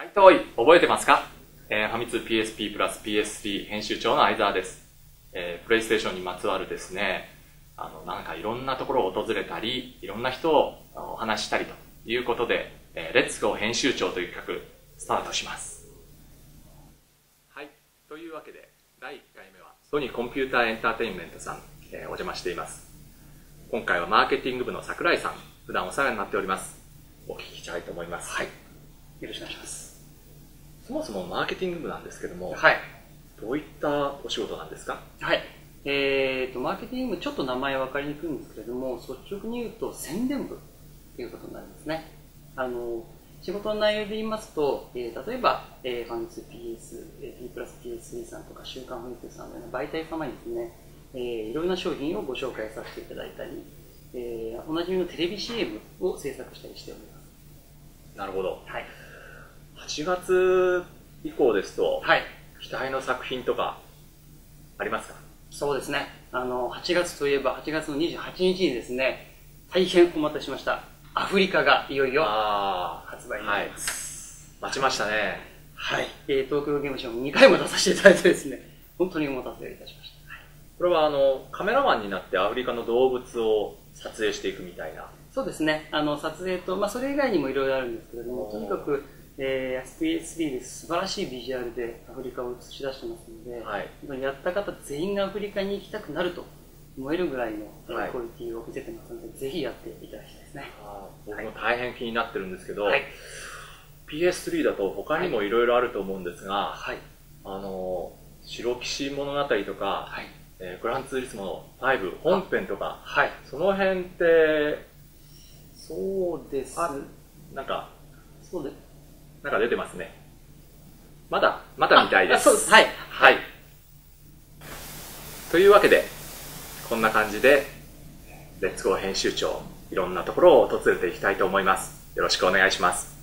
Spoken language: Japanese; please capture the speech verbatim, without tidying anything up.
はい、とい、覚えてますか？えー、ファミ通 ピーエスピー プラス ピーエススリー 編集長の相沢です。えー、プレイステーションにまつわるですね、あの、なんかいろんなところを訪れたり、いろんな人をお話ししたりということで、えー、レッツゴー編集長という企画、スタートします。はい、というわけで、だいいっかいめは、ソニーコンピューターエンターテインメントさん、えー、お邪魔しています。今回はマーケティング部の桜井さん、普段お世話になっております。お聞きしたいと思います。 はい。よろしくお願いします。 そもそもマーケティング部なんですけども、 はい。 どういったお仕事なんですか？ はい。えーと、マーケティング部、ちょっと名前分かりにくいんですけれども、率直に言うと宣伝部ということになりますね。あの、仕事の内容で言いますと、えー、例えば、えー、ファミ通 ピーエス、えー、P プラス ピーエススリー さんとか週刊フリックさんのような媒体様にですね、えー、いろいろな商品をご紹介させていただいたり、えー、おなじみのテレビ シーエム を制作したりしております。 なるほど。 はい。 はちがつ以降ですと、 はい。 期待の作品とかありますか？ そうですね。あの、はちがつといえばはちがつのにじゅうはちにちにですね、大変お待たせしました。アフリカがいよいよ発売になります。 はい、待ちましたね。 はい。えー、東京ゲームショウにかいも出させていただいてですね、本当にお待たせいたしました。はい、 これはあの、カメラマンになってアフリカの動物を撮影していくみたいな。 そうですね。あの、撮影と、まあ、それ以外にもいろいろあるんですけれども、とにかく、えー、ピーエススリー で素晴らしいビジュアルでアフリカを映し出してますので、はい、やった方全員がアフリカに行きたくなると思えるぐらいの、はい、クオリティを見せてますので、ぜひやっていただきたいですね。 あ、僕も大変気になってるんですけど、はい、ピーエススリー だと他にもいろいろあると思うんですが、はい、あの白騎士物語とか、はい、えー、グランツーリスモファイブ本編とか、はい、その辺ってそうです。 なんかそうです。 なんか出てますね。まだ、まだみたいです。 そうです。はい。 はい。というわけで、こんな感じで、レッツゴー編集長、いろんなところを訪れていきたいと思います。よろしくお願いします。